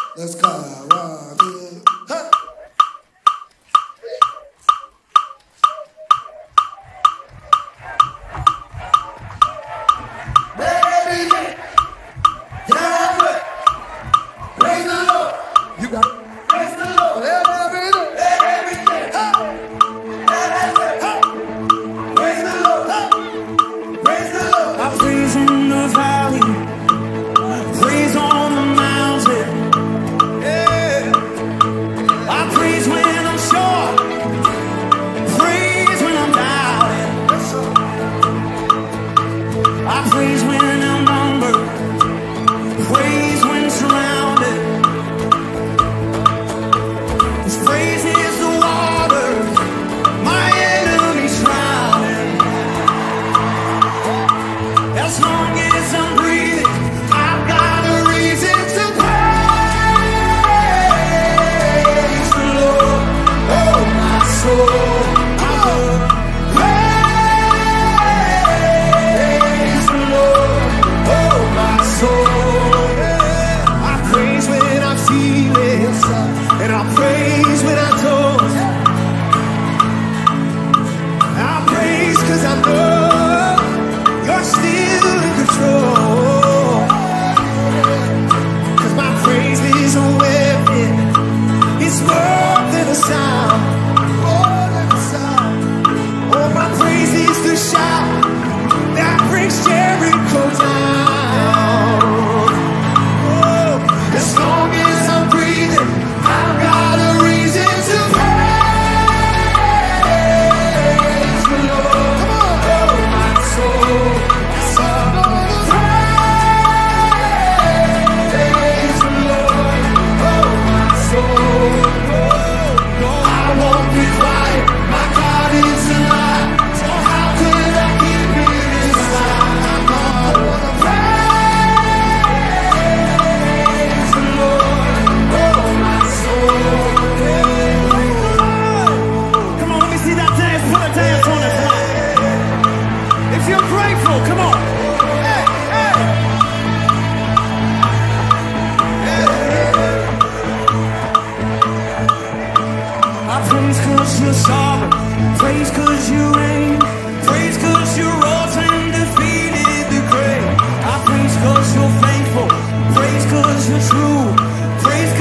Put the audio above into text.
Let's go. 1, 2, hey. Praise the Lord. You got it. Praise the Lord. Every day. Every day. Praise the Lord. Praise the Lord. I praise in the valley. Praise on the mountain. Yeah. I praise when I'm sure. Praise when I'm doubting. I praise when I'm numbered. Praise when surrounded. This praise is the water my enemies drowning. As long as I'm breathing, I've got a reason to praise the Lord. Oh, my soul. Praise the Lord. Oh, my soul. I praise when I'm feeling, and I praise when I don't. I praise cause I know you're still in control. Cause my praise is a weapon. It's more than a sound. Oh, my praise is the shout that brings Jericho down. Oh, as long as I'm breathing, I've got a reason to praise the Lord. Oh, my soul. Praise the Lord. Oh, my soul. I won't be quiet. My God is alive. So how could I keep it inside? I'm gonna praise the Lord. Oh, my soul. Come on, let me see that dance. Put a dance on it tonight. If you're grateful, come on. Hey, hey. I praise cause you're sovereign. Praise cause you reign. Praise cause you rose and defeated the grave. I praise cause you're faithful. Praise cause you're true. Praise